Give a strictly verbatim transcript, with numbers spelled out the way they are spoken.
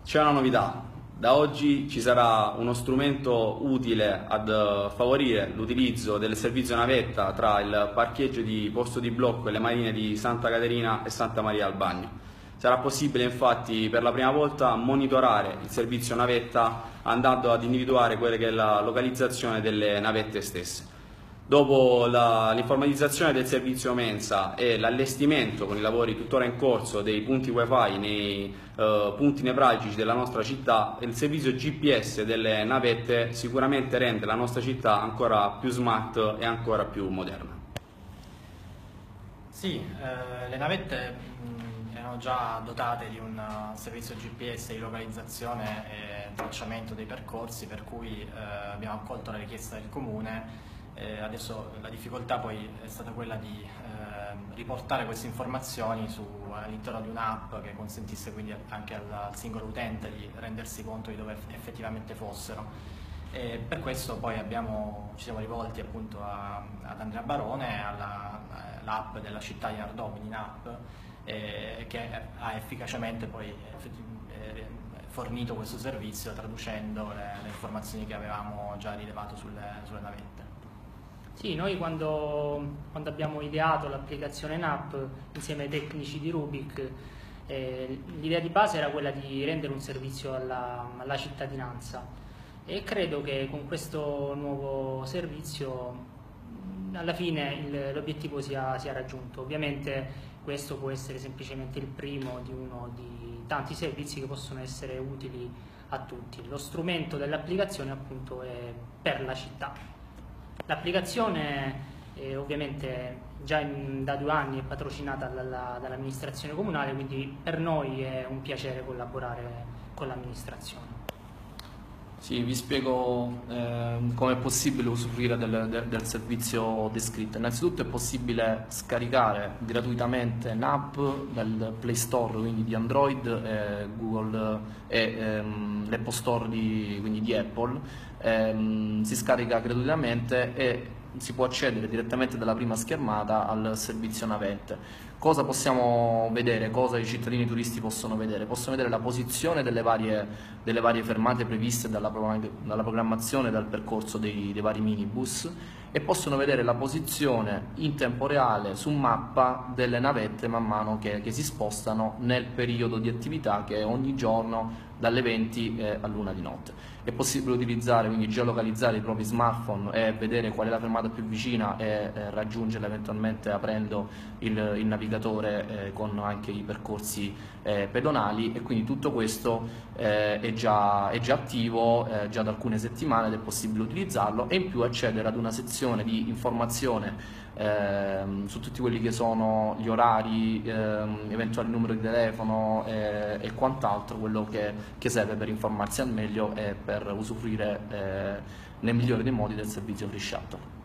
C'è una novità, da oggi ci sarà uno strumento utile ad eh, favorire l'utilizzo del servizio navetta tra il parcheggio di Posto di Blocco e le marine di Santa Caterina e Santa Maria al Bagno. Sarà possibile infatti per la prima volta monitorare il servizio navetta andando ad individuare quella che è la localizzazione delle navette stesse. Dopo l'informatizzazione del servizio mensa e l'allestimento con i lavori tuttora in corso dei punti wifi nei eh, punti nevralgici della nostra città, il servizio G P S delle navette sicuramente rende la nostra città ancora più smart e ancora più moderna. Sì, eh, le navette mh, erano già dotate di un uh, servizio G P S di localizzazione e tracciamento dei percorsi, per cui eh, abbiamo accolto la richiesta del Comune. Eh, adesso la difficoltà poi è stata quella di eh, riportare queste informazioni all'interno di un'app che consentisse quindi anche al, al singolo utente di rendersi conto di dove effettivamente fossero. E per questo poi abbiamo, ci siamo rivolti appunto a, ad Andrea Barone, all'app della città di Nardò, in app, eh, che ha efficacemente poi eh, fornito questo servizio traducendo le, le informazioni che avevamo già rilevato sulle, sulle navette. Sì, noi quando, quando abbiamo ideato l'applicazione in app insieme ai tecnici di Rubik, eh, l'idea di base era quella di rendere un servizio alla, alla cittadinanza e credo che con questo nuovo servizio alla fine l'obiettivo sia, sia raggiunto. Ovviamente questo può essere semplicemente il primo di uno di tanti servizi che possono essere utili a tutti. Lo strumento dell'applicazione appunto è per la città. L'applicazione eh, ovviamente già in, da due anni è patrocinata dalla, dall'amministrazione comunale, quindi per noi è un piacere collaborare con l'amministrazione. Sì, vi spiego eh, come è possibile usufruire del, del, del servizio descritto. Innanzitutto è possibile scaricare gratuitamente un'app dal Play Store, quindi di Android, e Google e ehm, l'Apple Store di, quindi di Apple. Ehm, si scarica gratuitamente e si può accedere direttamente dalla prima schermata al servizio navette. Cosa possiamo vedere? Cosa i cittadini turisti possono vedere? Possono vedere la posizione delle varie, delle varie fermate previste dalla, dalla programmazione e dal percorso dei, dei vari minibus e possono vedere la posizione in tempo reale su mappa delle navette man mano che, che si spostano nel periodo di attività che è ogni giorno dalle venti eh, all'una di notte. È possibile utilizzare, quindi geolocalizzare i propri smartphone e vedere qual è la fermata più vicina e eh, raggiungerla eventualmente aprendo il, il navigatore eh, con anche i percorsi eh, pedonali, e quindi tutto questo eh, è, già, è già attivo eh, già da alcune settimane ed è possibile utilizzarlo, e in più accedere ad una sezione di informazione Ehm, su tutti quelli che sono gli orari, ehm, eventuali numero di telefono eh, e quant'altro, quello che, che serve per informarsi al meglio e per usufruire eh, nel migliore dei modi del servizio Free Shuttle.